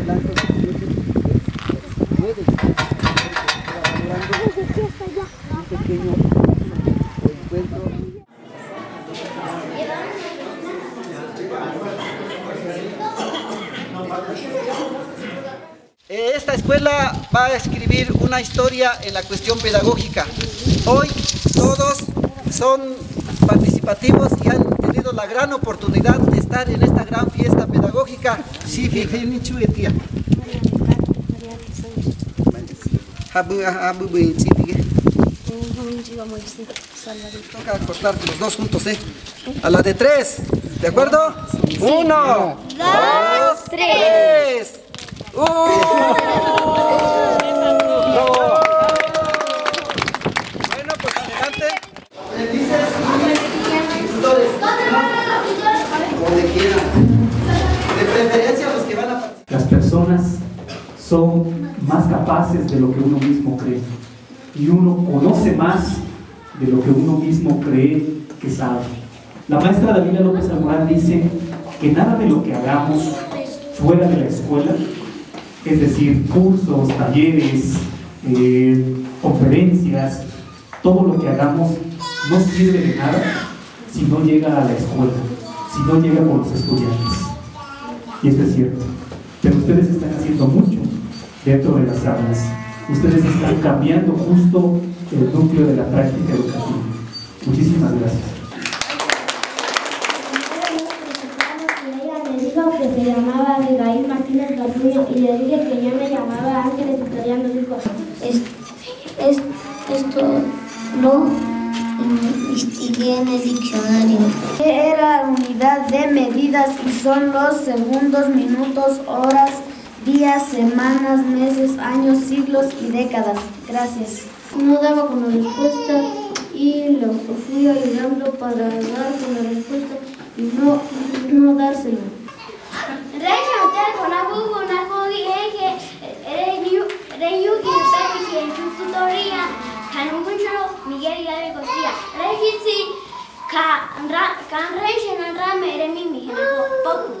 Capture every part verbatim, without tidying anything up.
adelanto puede un pequeño encuentro. Esta escuela va a escribir una historia en la cuestión pedagógica. Hoy todos son participativos y han tenido la gran oportunidad de estar en esta gran fiesta pedagógica. Sí, toca cortar los dos juntos, ¿eh? A la de tres, ¿de acuerdo? Uno, dos, tres. ¡Uh! Bueno, pues adelante. Donde quieran. De preferencia los que van a participar. Las personas son más capaces de lo que uno mismo cree. Y uno conoce más de lo que uno mismo cree que sabe. La maestra Davila López Almorán dice que nada de lo que hagamos fuera de la escuela, es decir, cursos, talleres, eh, conferencias, todo lo que hagamos no sirve de nada si no llega a la escuela, si no llega por los estudiantes. Y esto es cierto. Pero ustedes están haciendo mucho dentro de las aulas. Ustedes están cambiando justo el núcleo de la práctica educativa. Muchísimas gracias. Que se llamaba Abigail Martínez Garduño y le dije que yo me llamaba Ángeles Victoriano. Dijo, es, es, esto lo investigué en el diccionario. Era unidad de medidas y son los segundos, minutos, horas, días, semanas, meses, años, siglos y décadas. Gracias. No daba con la respuesta y lo fui ayudando para dar con la respuesta y no, no dárselo. Reina hotel con abu con agogi ege reyu reyu irpeti que tutoria kanunguncho Miguel y Gaby Costilla regisi ka ra kan reishen andra mere mimi poco.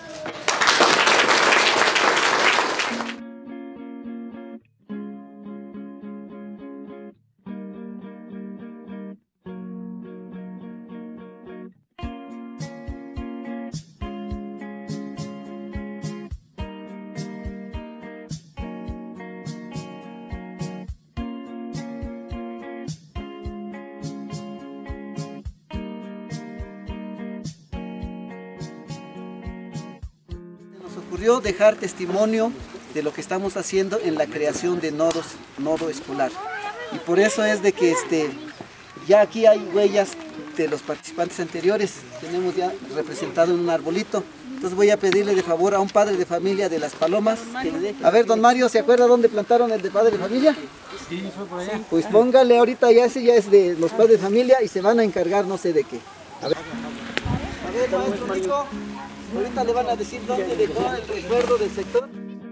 Ocurrió dejar testimonio de lo que estamos haciendo en la creación de nodos, nodo escolar. Y por eso es de que este, ya aquí hay huellas de los participantes anteriores, tenemos ya representado en un arbolito. Entonces voy a pedirle de favor a un padre de familia de Las Palomas. Que, a ver, don Mario, ¿se acuerda dónde plantaron el de padre de familia? Sí, fue por allá. Pues póngale ahorita, ya ese ya es de los padres de familia y se van a encargar no sé de qué. A ver, a ver maestro Nico. Ahorita le van a decir dónde dejó el recuerdo del sector.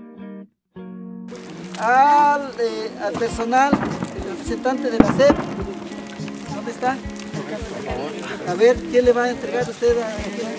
Al, eh, al personal, el representante de la S E P. ¿Dónde está? A ver, ¿quién le va a entregar usted a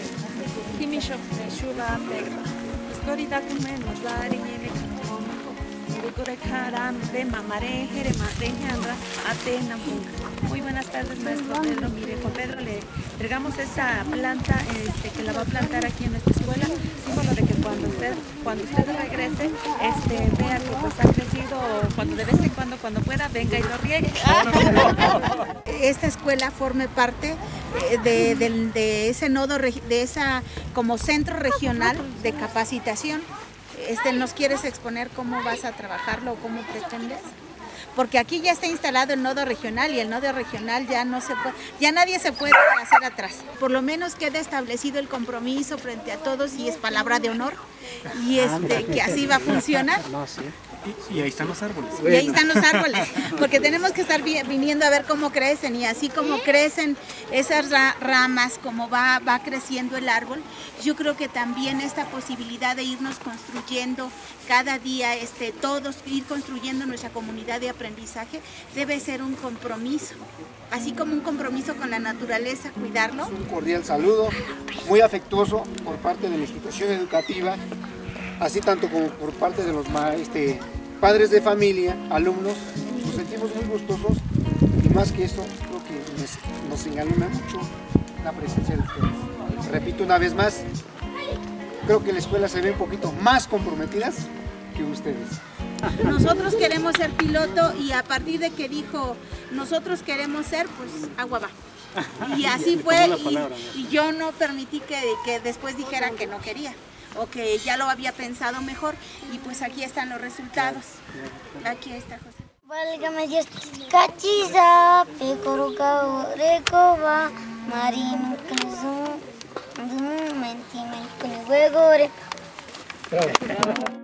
Muy buenas tardes, maestro Pedro. Mire, con Pedro le entregamos esta planta este, que la va a plantar aquí en nuestra escuela, símbolo de que cuando usted, cuando usted regrese, este, vea que pues ha crecido, cuando de vez en cuando, cuando pueda, venga y lo riegue. Esta escuela forme parte de, de, de ese nodo, de esa como centro regional de capacitación. Este, ¿nos quieres exponer cómo vas a trabajarlo o cómo pretendes? Porque aquí ya está instalado el nodo regional y el nodo regional ya no se puede, ya nadie se puede hacer atrás. Por lo menos queda establecido el compromiso frente a todos y es palabra de honor y este que así va a funcionar. Y, y ahí están los árboles. Y ahí están los árboles, porque tenemos que estar viniendo a ver cómo crecen y así como crecen esas ra ramas, como va, va creciendo el árbol, yo creo que también esta posibilidad de irnos construyendo cada día, este, todos ir construyendo nuestra comunidad de aprendizaje debe ser un compromiso, así como un compromiso con la naturaleza, cuidarlo. Un cordial saludo, muy afectuoso por parte de la institución educativa así tanto como por parte de los este, padres de familia, alumnos, nos sentimos muy gustosos y más que eso, creo que nos, nos engalana mucho la presencia de ustedes. Repito una vez más, creo que la escuela se ve un poquito más comprometidas que ustedes. Nosotros queremos ser piloto y a partir de que dijo nosotros queremos ser, pues agua va. Y así fue y, y yo no permití que, que después dijeran que no quería o que ya lo había pensado mejor y pues aquí están los resultados. Aquí está José. Válgame Dios, cachiza, pecoroca, recoba, marino, cruzó, mentime, con el huevo.